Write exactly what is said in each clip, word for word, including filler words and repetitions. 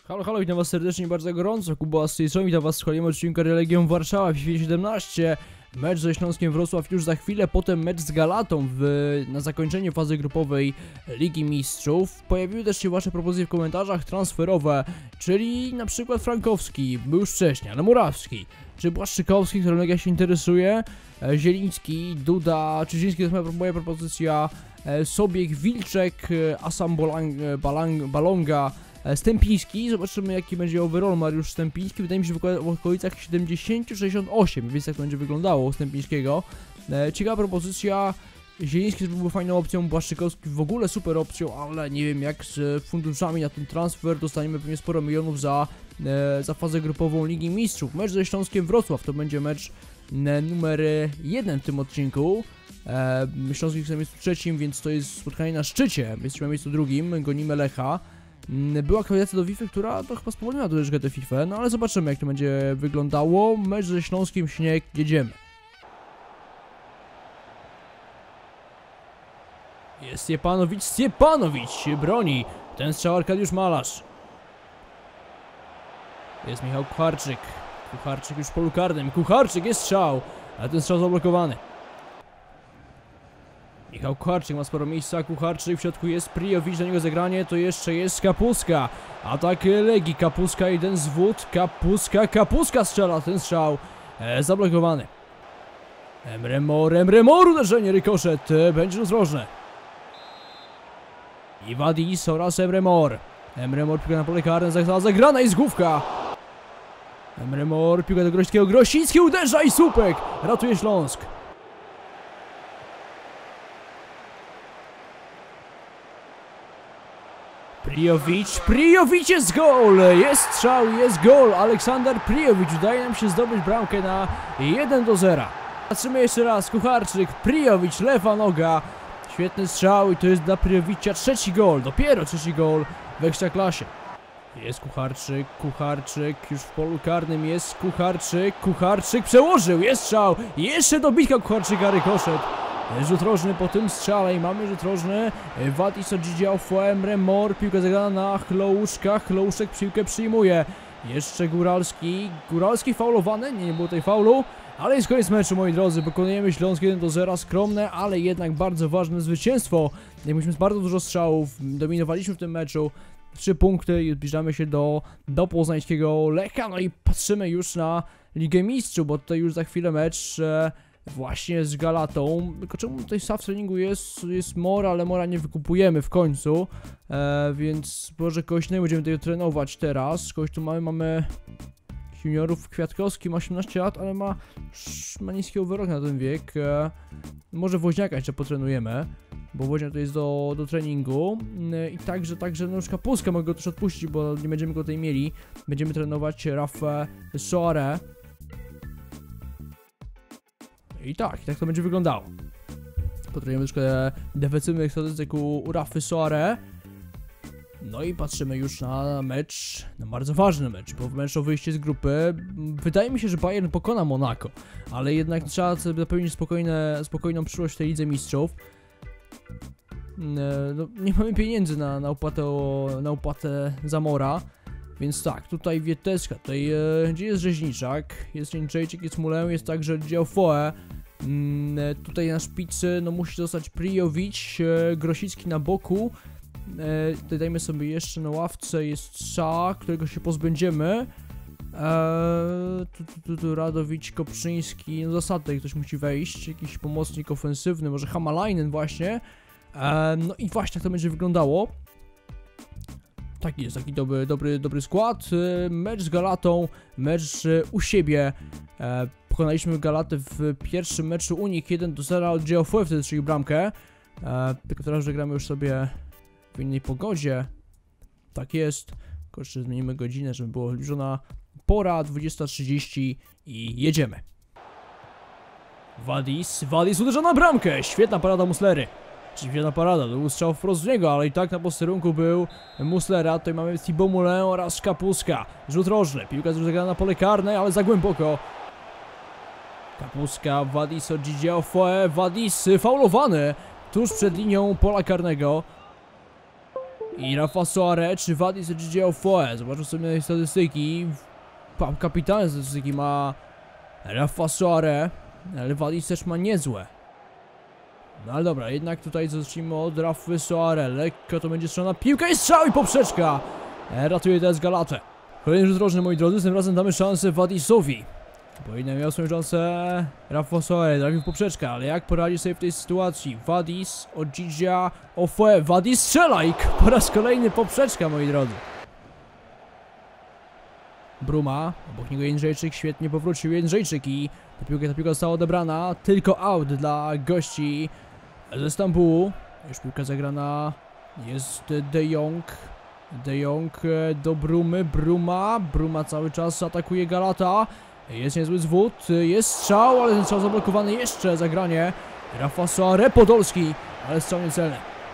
Halo, halo, witam was serdecznie i bardzo gorąco. Kuba z tej strony, witam was w kolejnym odcinku Legią Warszawa w FIFA siedemnaście. Mecz ze Śląskiem Wrocław już za chwilę, potem mecz z Galatą w, na zakończenie fazy grupowej Ligi Mistrzów. Pojawiły też się wasze propozycje w komentarzach transferowe, czyli na przykład Frankowski, był już wcześniej, ale Murawski, czy Błaszczykowski, którym Legia się interesuje, Zieliński, Duda, Czyżyński, to jest moja propozycja, Sobieg, Wilczek, Asam Balang, Balonga, Stępiński. Zobaczymy, jaki będzie overall Mariusz Stępiński. Wydaje mi się, w okolicach siedemdziesiąt sześćdziesiąt osiem, więc tak to będzie wyglądało u Stępińskiego. Ciekawa propozycja. Zieliński byłby fajną opcją, Błaszczykowski w ogóle super opcją, ale nie wiem jak z funduszami na ten transfer. Dostaniemy pewnie sporo milionów za, za fazę grupową Ligi Mistrzów. Mecz ze Śląskiem Wrocław to będzie mecz numer jeden w tym odcinku. Śląski jest na miejscu trzecim, więc to jest spotkanie na szczycie. Jesteśmy na miejscu drugim, gonimy Lecha. Była aktualizacja do FIFA, która to chyba spowolniła troszeczkę tę FIFA, no ale zobaczymy, jak to będzie wyglądało. Mecz ze Śląskiem, śnieg, jedziemy. Jest Stjepanowicz, Stjepanowicz broni. Ten strzał Arkadiusz Malarz. Jest Michał Kucharczyk. Kucharczyk już w polu karnym. Kucharczyk, jest strzał, ale ten strzał zablokowany. Michał Kucharczyk ma sporo miejsca, Kucharczyk, w środku jest Prijowicz, do niego zagranie, to jeszcze jest Kapuska. Atak Legii, Kapuska, jeden z wód, Kapuska, Kapuska strzela, ten strzał e, zablokowany. Emre Mor, Emre Mor, uderzenie, rykoszet, e, będzie rozrożne. Iwadis oraz Emre Mor. Emre Mor, piłka na pole karne, została zagrana i z główka. Emre Mor, piłka do Grosickiego, Grosicki uderza i słupek, ratuje Śląsk. Prijowicz, Prijowicz, jest gol, jest strzał, jest gol, Aleksander Prijowicz, udaje nam się zdobyć bramkę na jeden do zera. Patrzymy jeszcze raz, Kucharczyk, Prijowicz, lewa noga, świetny strzał i to jest dla Prijowicza trzeci gol, dopiero trzeci gol w Ekstraklasie. Jest Kucharczyk, Kucharczyk, już w polu karnym jest Kucharczyk, Kucharczyk przełożył, jest strzał, jeszcze dobitka Kucharczyka, rykoszet. Rzut rożny po tym strzale i mamy rzut rożny. Wadis oddział Emre Mor, piłka zagrana na Chlouszka, Chlouszek piłkę przyjmuje. Jeszcze Góralski, Góralski faulowany, nie, nie było tej faulu, ale jest koniec meczu, moi drodzy, pokonujemy Śląsk jeden do zera, skromne, ale jednak bardzo ważne zwycięstwo. Mieliśmy bardzo dużo strzałów, dominowaliśmy w tym meczu, trzy punkty i zbliżamy się do, do poznańskiego Lecha, no i patrzymy już na Ligę Mistrzów, bo tutaj już za chwilę mecz e, właśnie z Galatą. Tylko czemu tutaj staw treningu jest, jest Mora, ale Mora nie wykupujemy w końcu, e, więc może kogoś nie będziemy tutaj trenować teraz. Kogoś tu mamy, mamy juniorów. Kwiatkowski ma osiemnaście lat, ale ma, ma niski overall na ten wiek. E, może Woźniaka jeszcze potrenujemy, bo Woźniak to jest do, do treningu. E, I także, także no już Kapustka mogę go też odpuścić, bo nie będziemy go tutaj mieli. Będziemy trenować Rafa Soare. I tak, i tak to będzie wyglądało. Potrzebujemy troszkę defensywnych statystyk u, u Rafy Soare. No i patrzymy już na mecz, na bardzo ważny mecz, bo w meczu o wyjście z grupy wydaje mi się, że Bayern pokona Monako, ale jednak trzeba sobie zapewnić spokojne, spokojną przyszłość w tej Lidze Mistrzów. No, nie mamy pieniędzy na, na, opłatę, na opłatę Zamora. Więc tak, tutaj Wieteska, tutaj e, gdzie jest Rzeźniczak, jest Jędrzejczyk, jest Mulę, jest także Dział Foe. Mm, tutaj na szpicy, no musi zostać Prijowicz, e, Grosicki na boku. E, tutaj dajmy sobie jeszcze na ławce, jest Sza, którego się pozbędziemy. E, tu, tu, tu, tu Radowicz, Kopczyński, no zasady, ktoś musi wejść, jakiś pomocnik ofensywny, może Hamalainen właśnie. E, no i właśnie tak to będzie wyglądało. Taki jest, taki dobry, dobry, dobry skład. Mecz z Galatą, mecz u siebie. E, pokonaliśmy Galatę w pierwszym meczu u nich jeden do zera, od Geofoe wtedy strzelił bramkę. E, tylko teraz, że gramy już sobie w innej pogodzie. Tak jest. Tylko jeszcze zmienimy godzinę, żeby było zbliżona pora, dwudziesta trzydzieści i jedziemy. Wadis, Wadis uderza na bramkę. Świetna parada Muslery. Świetna parada, to był strzał wprost z niego, ale i tak na posterunku był Muslera. Tutaj mamy Thibaut Moulin oraz Kapuska. Rzut rożny, piłka jest zagrana na pole karne, ale za głęboko. Kapuska, Wadis oddział Foe, Wadis faulowany tuż przed linią pola karnego. I Rafa Soares czy Wadis Egidio Ofoe. Zobaczmy sobie statystyki. Kapitalne statystyki ma Rafa Soares, ale Wadis też ma niezłe. No ale dobra, jednak tutaj zacznijmy od Rafy Soares. Lekko to będzie strzelona piłka i strzał i poprzeczka. Ratuje teraz Galatę. Kolejny rzut rożny, moi drodzy, tym razem damy szansę Wadisowi. Bo inne miał swoją szansę Rafa Soares, trafił w poprzeczkę, ale jak poradzi sobie w tej sytuacji? Wadis, Egidio Ofoe, Wadis strzela i po raz kolejny poprzeczka, moi drodzy. Bruma, obok niego Jędrzejczyk, świetnie powrócił Jędrzejczyk i ta piłka, ta piłka została odebrana, tylko out dla gości ze Stambułu. Już piłka zagrana, jest De Jong, De Jong do Brumy, Bruma, Bruma cały czas atakuje Galata, jest niezły zwód, jest strzał, ale ten strzał zablokowany, jeszcze zagranie Rafa Soares, Podolski, ale strzał niecelny.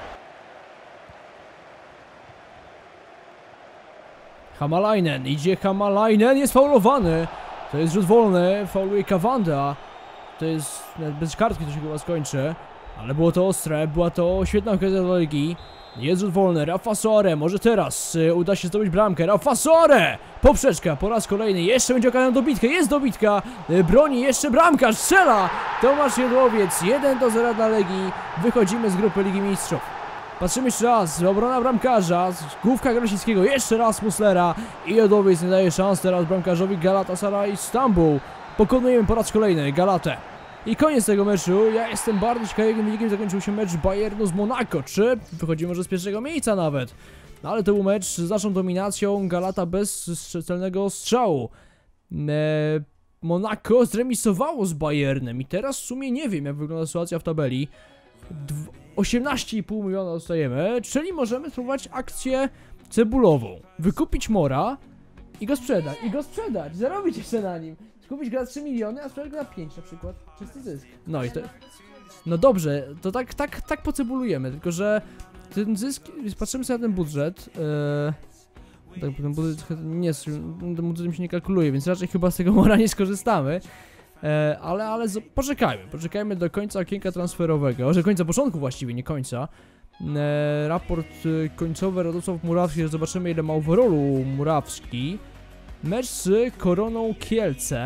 Hamalainen, idzie Hamalainen, jest faulowany. To jest rzut wolny, fauluje Kawanda. To jest bez kartki, to się chyba skończy. Ale było to ostre, była to świetna okazja dla Legii. Jest rzut wolny, Rafa Soares, może teraz y, uda się zdobyć bramkę. Rafa Soares! Poprzeczka po raz kolejny, jeszcze będzie okazja na dobitkę, jest dobitka. Y, broni jeszcze bramkarz, strzela! Tomasz Jodłowiec, jeden do zera dla Legii. Wychodzimy z grupy Ligi Mistrzów. Patrzymy jeszcze raz, obrona bramkarza, główka Grosickiego, jeszcze raz Muslera i Jodłowiec nie daje szans teraz bramkarzowi Galatasaray Stambuł. Pokonujemy po raz kolejny Galatę. I koniec tego meczu. Ja jestem bardzo ciekawy, jakim wynikiem zakończył się mecz Bayernu z Monako. Czy wychodzimy może z pierwszego miejsca nawet? No ale to był mecz z naszą dominacją, Galata bez celnego strzału. Eee, Monako zremisowało z Bayernem i teraz w sumie nie wiem, jak wygląda sytuacja w tabeli. osiemnaście i pół miliona dostajemy, czyli możemy spróbować akcję cebulową. Wykupić Mora i go sprzedać, i go sprzedać, zarobić jeszcze na nim. Kupić go za trzy miliony, a sprzedać go na pięć na przykład. Czysty zysk. No i to... No dobrze, to tak, tak, tak pocebulujemy, tylko że ten zysk, patrzymy sobie na ten budżet. Yy, tak, ten budżet nie, ten budżet mi się nie kalkuluje, więc raczej chyba z tego Mora nie skorzystamy. E, ale, ale z, poczekajmy, poczekajmy do końca okienka transferowego, że końca początku właściwie, nie końca. E, raport e, końcowy Radosław Murawski, że zobaczymy ile ma overallu Murawski. Mecz z Koroną Kielce,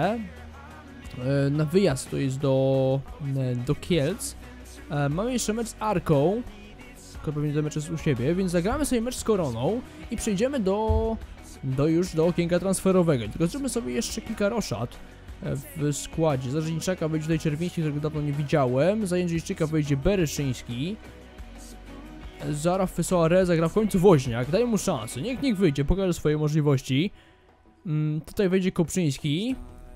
e, na wyjazd to jest do, e, do Kielc. E, mamy jeszcze mecz z Arką, tylko pewnie ten mecz jest u siebie, więc zagramy sobie mecz z Koroną i przejdziemy do, do już do okienka transferowego. Tylko zróbmy sobie jeszcze kilka roszad w składzie. Za Żeńczaka wejdzie tutaj Czerwiński, którego dawno nie widziałem. Za Jędrzejczyka wejdzie Bereszyński. Za Rafy Soares zagra w końcu Woźniak. Daj mu szansę. Niech niech wyjdzie, pokaże swoje możliwości. Mm, tutaj wejdzie Koprzyński.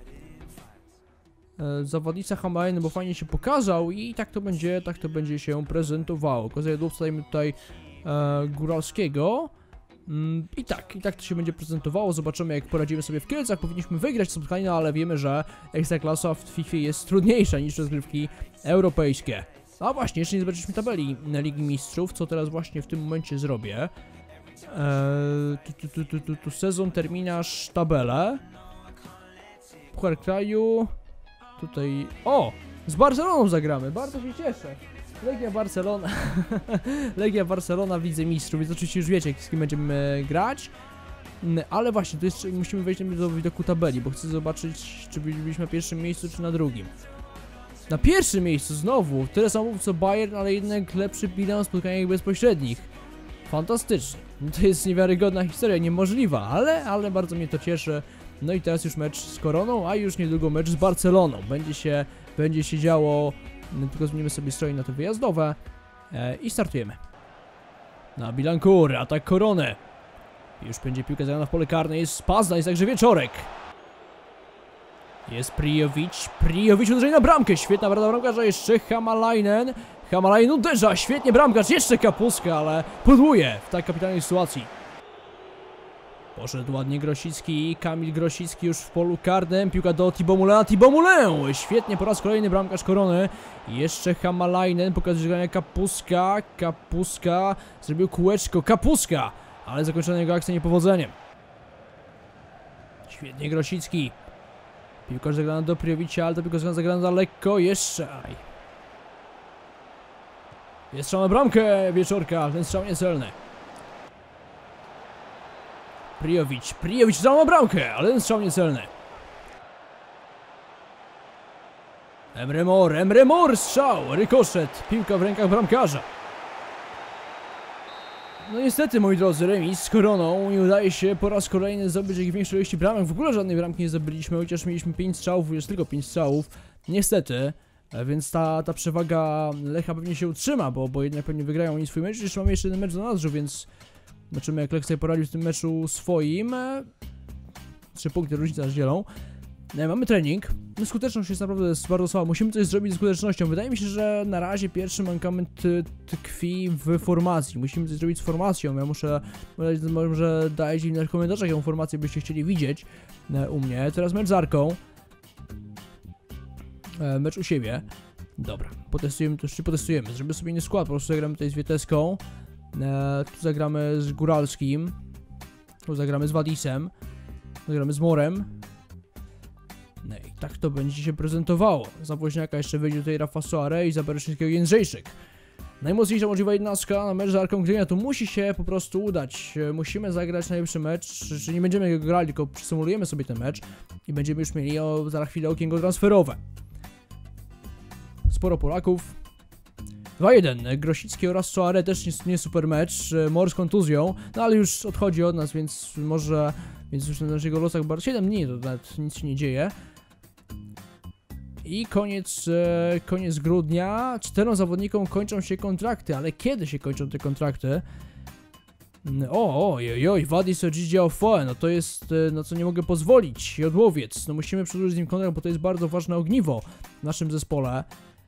E, Zawodnica Hamalainen, bo fajnie się pokazał i tak to będzie, tak to będzie się prezentowało. Kozajadłowca dajmy tutaj e, Góralskiego. Mm, I tak, i tak to się będzie prezentowało, zobaczymy jak poradzimy sobie w Kielcach, powinniśmy wygrać to spotkanie, no ale wiemy, że Ekstraklasa w FIFA jest trudniejsza niż rozgrywki europejskie. A właśnie, jeszcze nie zobaczyliśmy tabeli na Ligi Mistrzów, co teraz właśnie w tym momencie zrobię. Eee, tu, tu, tu, tu, tu, sezon, terminarz, tabelę. Puchar kraju. Tutaj, o! Z Barceloną zagramy, bardzo się cieszę. Legia Barcelona, Legia Barcelona w Lidze Mistrzów, więc oczywiście już wiecie, z kim będziemy grać. Ale właśnie, to jeszcze musimy wejść do widoku tabeli, bo chcę zobaczyć, czy byliśmy na pierwszym miejscu, czy na drugim. Na pierwszym miejscu znowu, tyle samo co Bayern, ale jednak lepszy bilans w spotkaniach bezpośrednich. Fantastycznie. To jest niewiarygodna historia, niemożliwa, ale, ale bardzo mnie to cieszy. No i teraz już mecz z Koroną, a już niedługo mecz z Barceloną. Będzie się, będzie się działo. Tylko zmienimy sobie stroje na te wyjazdowe e, i startujemy. Na Bilancourt, atak Korony. Już będzie piłka zagrana w pole karne, jest Pazda, jest także Wieczorek. Jest Prijovic, Prijovic uderzenie na bramkę, świetna brada bramkarza, jeszcze Hamalainen. Hamalainen uderza, świetnie bramkarz, jeszcze Kapuska, ale pudłuje w tak kapitalnej sytuacji. Poszedł ładnie Grosicki, Kamil Grosicki już w polu karnym, piłka do Thibaut Moulina, Thibaut Moulin, świetnie po raz kolejny bramkarz Korony. Jeszcze Hamalainen, pokazuje grania Kapuska, Kapuska, zrobił kółeczko, Kapuska, ale zakończona jego akcja niepowodzeniem. Świetnie Grosicki, piłkarz zagrana do Prijovicia, ale to piłka zagrana za lekko, jeszcze, aj. Jest strzał na bramkę Wieczorka, ten strzał niecelny. Prijović, Prijović strzał na bramkę, ale ten strzał niecelny. Emre Mor, Emre Mor, strzał, rykoszet, piłka w rękach bramkarza. No niestety, moi drodzy, remis z Koroną. Nie udaje się po raz kolejny zdobyć jakiejś większej ilości bramek. W ogóle żadnej bramki nie zdobyliśmy, chociaż mieliśmy pięć strzałów, jest tylko pięć strzałów. Niestety, więc ta, ta przewaga Lecha pewnie się utrzyma, bo, bo jednak pewnie wygrają oni swój mecz. Jeszcze mamy jeszcze jeden mecz do nadrzu, więc zobaczymy, jak Lech sobie poradził w tym meczu swoim. Trzy punkty różnica dzielą. Mamy trening. No, skuteczność jest naprawdę bardzo słaba. Musimy coś zrobić ze skutecznością. Wydaje mi się, że na razie pierwszy mankament tkwi w formacji. Musimy coś zrobić z formacją. Ja muszę... Może dajcie mi w komentarzach jaką formację byście chcieli widzieć u mnie. Teraz mecz z Arką. Mecz u siebie. Dobra, potestujemy, to jeszcze potestujemy. Zrobimy sobie inny skład. Po prostu zagramy tutaj z Wieteską. Tu zagramy z Góralskim. Tu zagramy z Wadisem. Tu zagramy z Morem. No i tak to będzie się prezentowało. Za Woźniaka jeszcze wyjdzie tutaj Rafa Soare i za Bereszyńskiego Jędrzejczyk. Najmocniejsza możliwa jednostka na mecz z Arką Gdynia. To musi się po prostu udać. Musimy zagrać najlepszy mecz, czyli nie będziemy go grali, tylko przysymulujemy sobie ten mecz i będziemy już mieli o, za chwilę okienko transferowe. Sporo Polaków. dwa jeden. Grosicki oraz Soare też nie, nie super mecz. Mor z kontuzją, no ale już odchodzi od nas, więc może... Więc już na naszych losach bardzo siedem dni, to nawet nic się nie dzieje. I koniec, e, koniec grudnia. Czterem zawodnikom kończą się kontrakty, ale kiedy się kończą te kontrakty? O, oj, oj, Wadis Gigi Ofoe, no to jest, no co nie mogę pozwolić. Jodłowiec, no musimy przedłużyć z nim kontrakt, bo to jest bardzo ważne ogniwo w naszym zespole.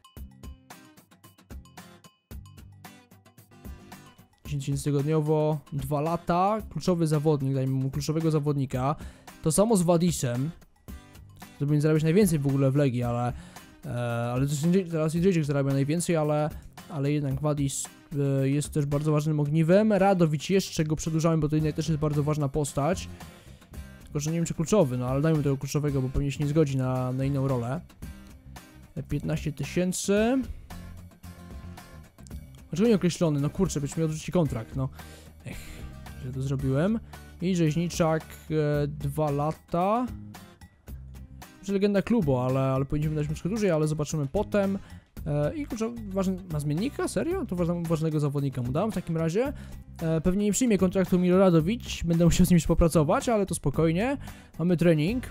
dziesięć tysięcy tygodniowo, dwa lata, kluczowy zawodnik, dajmy mu kluczowego zawodnika. To samo z Wadisem. To będzie zarabiać najwięcej w ogóle w Legii, ale... E, ale teraz Jędrzejczyk zarabia najwięcej, ale... Ale jednak Wadis e, jest też bardzo ważnym ogniwem. Radowicz jeszcze go przedłużamy, bo to jednak też jest bardzo ważna postać. Tylko, że nie wiem czy kluczowy, no ale dajmy tego kluczowego, bo pewnie się nie zgodzi na, na inną rolę. piętnaście tysięcy. Dlaczego nie określony? No kurczę, byś mi odrzucić kontrakt, no. Ech, że to zrobiłem. I Rzeźniczak, e, dwa lata. Już legenda klubu, ale, ale powinniśmy dać troszkę dłużej, ale zobaczymy potem. E, I kurczę, ważny, ma zmiennika? Serio? To ważne, ważnego zawodnika mu dam w takim razie. E, pewnie nie przyjmie kontraktu Milo Radowicz, będę musiał z nim współpracować, ale to spokojnie. Mamy trening.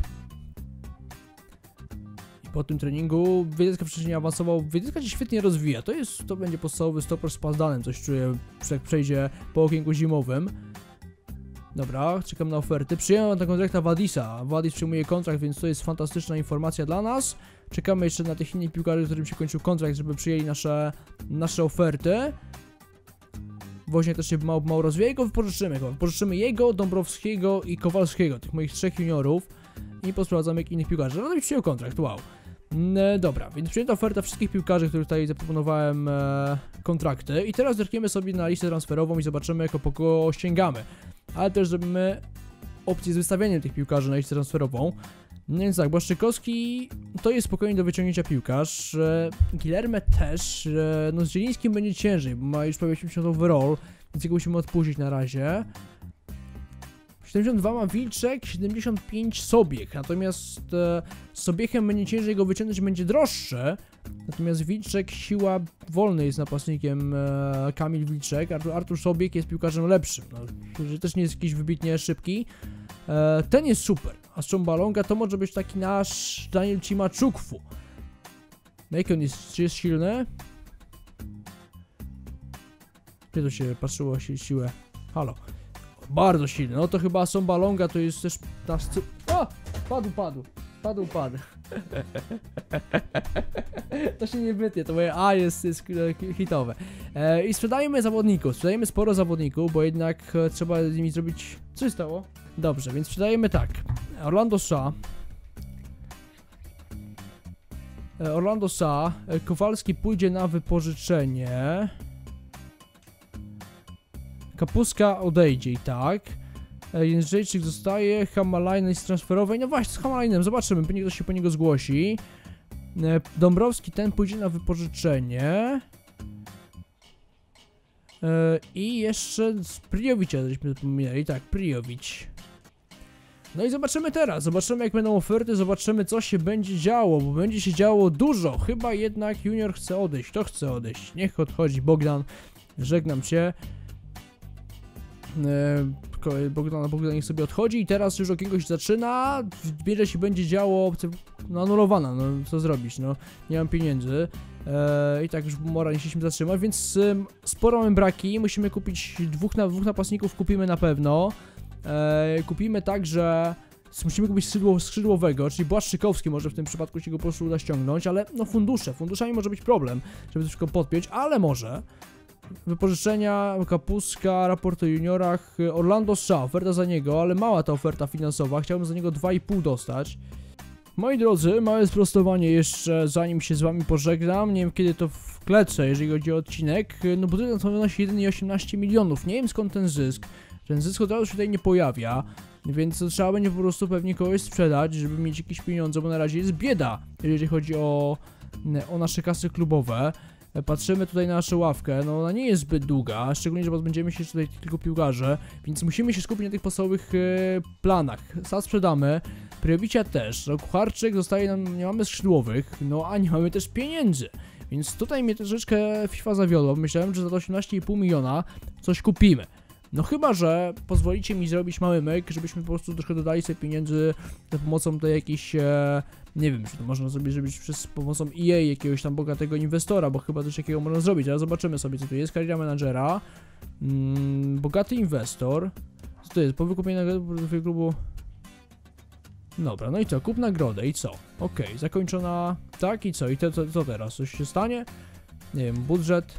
Po tym treningu Wiedeska wcześniej nie awansował, Wiedeska się świetnie rozwija, to jest, to będzie podstawowy stoper z Pazdanem, coś czuję, jak przejdzie po okienku zimowym. Dobra, czekam na oferty, przyjąłem na kontrakta Wadisa, Wadis przyjmuje kontrakt, więc to jest fantastyczna informacja dla nas. Czekamy jeszcze na tych innych piłkarzy, którym się kończył kontrakt, żeby przyjęli nasze, nasze oferty. Woźniak też się mało, mało rozwija, go wypożyczymy go, wypożyczymy jego, Dąbrowskiego i Kowalskiego, tych moich trzech juniorów. I posprawdzamy jak innych piłkarzy, no i przyjął kontrakt, wow. E, dobra, więc przyjęta oferta wszystkich piłkarzy, których tutaj zaproponowałem e, kontrakty. I teraz zerkniemy sobie na listę transferową i zobaczymy, jak po kogo sięgamy. Ale też zrobimy opcję z wystawieniem tych piłkarzy na listę transferową. No więc tak, Błaszczykowski to jest spokojnie do wyciągnięcia piłkarz. E, Guilherme też, e, no z Zielińskim będzie ciężej, bo ma już prawie osiemdziesiąt overall, więc jego musimy odpuścić na razie. siedemdziesiąt dwa ma Wilczek, siedemdziesiąt pięć Sobiech, natomiast e, z Sobiechem będzie ciężej go wyciągnąć, będzie droższy. Natomiast Wilczek, siła wolny jest napastnikiem, e, Kamil Wilczek, Artur, Artur Sobiech jest piłkarzem lepszym, no, który też nie jest jakiś wybitnie szybki. E, ten jest super, a z Czombalonga to może być taki nasz Daniel Cimaczukwu. No jak on jest, czy jest silny? Gdzie to się patrzyło si siłę? Halo. Bardzo silny, no to chyba Sombalonga to jest też nasz... O! Padł, padł, padł, padł. To się nie wytnie, to moje A jest, jest hitowe. E, I sprzedajemy zawodników, sprzedajemy sporo zawodników, bo jednak e, trzeba z nimi zrobić... Co się stało? Dobrze, więc sprzedajemy tak. Orlando Shaw. E, Orlando Shaw. E, Kowalski pójdzie na wypożyczenie. Kapuska odejdzie i tak. Jędrzejczyk zostaje, Hamalainen jest transferowy. No właśnie, z Hamalainem zobaczymy, pewnie ktoś się po niego zgłosi. Dąbrowski ten pójdzie na wypożyczenie. I jeszcze z Prijowicza żeśmy wspomnieli, tak, Prijowicz. No i zobaczymy teraz, zobaczymy jak będą oferty, zobaczymy co się będzie działo, bo będzie się działo dużo. Chyba jednak Junior chce odejść, to chce odejść. Niech odchodzi Bogdan, żegnam cię. Eee, Bogdan, Bogdan niech sobie odchodzi i teraz już okienko się zaczyna, bierze się będzie działo, no anulowana, no co zrobić, no nie mam pieniędzy. Eee, I tak już moralnie się zatrzymać, więc um, sporo mamy braki, musimy kupić dwóch, na, dwóch napastników, kupimy na pewno. Eee, kupimy także, musimy kupić skrzydło, skrzydłowego, czyli Błaszczykowski może w tym przypadku się go po prostu uda ściągnąć, ale no fundusze, funduszami może być problem, żeby to wszystko podpiąć, ale może. Wypożyczenia, Kapuska, raport o juniorach, Orlando Shaw, oferta za niego, ale mała ta oferta finansowa, chciałbym za niego dwa i pół dostać. Moi drodzy, małe sprostowanie jeszcze, zanim się z wami pożegnam, nie wiem kiedy to wklecę, jeżeli chodzi o odcinek, no bo to wynosi jeden i osiemnaście milionów, nie wiem skąd ten zysk, ten zysk od razu się tutaj nie pojawia, więc trzeba będzie po prostu pewnie kogoś sprzedać, żeby mieć jakieś pieniądze, bo na razie jest bieda, jeżeli chodzi o, o nasze kasy klubowe. Patrzymy tutaj na naszą ławkę, no ona nie jest zbyt długa, szczególnie, że pozbędziemy się tutaj tylko piłkarze, więc musimy się skupić na tych podstawowych e, planach. Sad sprzedamy, Priowicia też, no Kucharczyk zostaje nam, nie mamy skrzydłowych, no a nie mamy też pieniędzy, więc tutaj mnie troszeczkę FIFA zawiodła, myślałem, że za osiemnaście i pół miliona coś kupimy. No chyba, że pozwolicie mi zrobić mały myk, żebyśmy po prostu troszkę dodali sobie pieniędzy za pomocą tej jakiejś, e, nie wiem, czy to można sobie zrobić przez pomocą E A, jakiegoś tam bogatego inwestora, bo chyba coś takiego można zrobić, ale zobaczymy sobie co tu jest, kariera menadżera, mm, bogaty inwestor, co to jest, po wykupieniu nagrody klubu, dobra, no i co, kup nagrodę i co, okej, okay, zakończona, tak i co, i to, to, co teraz, coś się stanie, nie wiem, budżet.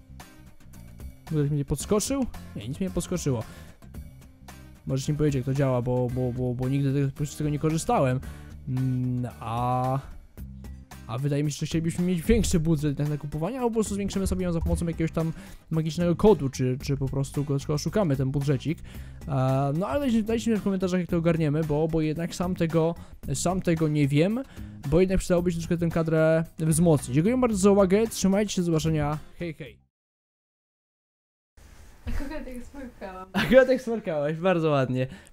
Ktoś mnie podskoczył? Nie, nic mnie nie podskoczyło. Możesz mi powiedzieć jak to działa, bo, bo, bo, bo nigdy tego, z tego nie korzystałem. Mm, a... A wydaje mi się, że chcielibyśmy mieć większy budżet na kupowanie, albo po prostu zwiększymy sobie ją za pomocą jakiegoś tam magicznego kodu, czy, czy po prostu go oszukamy ten budżecik. E, no ale dajcie, dajcie mi w komentarzach jak to ogarniemy, bo, bo jednak sam tego, sam tego nie wiem, bo jednak przydałoby się troszkę tę kadrę wzmocnić. Dziękuję bardzo za uwagę, trzymajcie się, do zobaczenia, hej hej. Akurat jak smykałam. Akurat jak smarkałeś, bardzo ładnie.